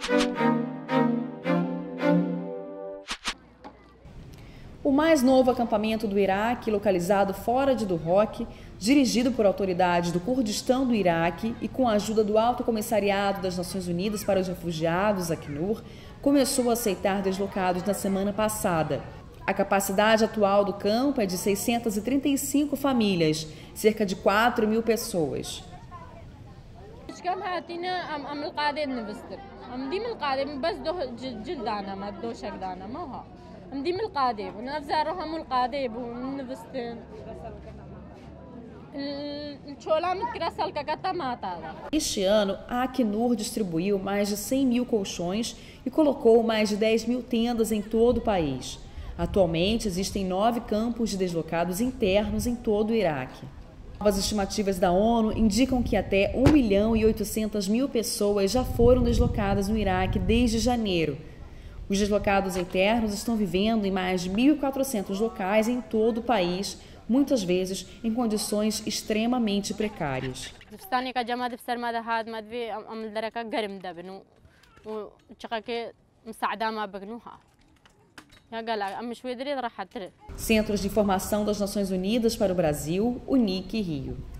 O mais novo acampamento do Iraque, localizado fora de Duhok, dirigido por autoridades do Kurdistão do Iraque e com a ajuda do Alto Comissariado das Nações Unidas para os Refugiados, Acnur, começou a aceitar deslocados na semana passada. A capacidade atual do campo é de 635 famílias, cerca de 4.000 pessoas. Este ano, a Acnur distribuiu mais de 100.000 colchões e colocou mais de 10.000 tendas em todo o país. Atualmente, existem 9 campos de deslocados internos em todo o Iraque. Novas estimativas da ONU indicam que até 1.800.000 pessoas já foram deslocadas no Iraque desde janeiro. Os deslocados internos estão vivendo em mais de 1.400 locais em todo o país, muitas vezes em condições extremamente precárias. Centros de Informação das Nações Unidas para o Brasil, UNIC Rio.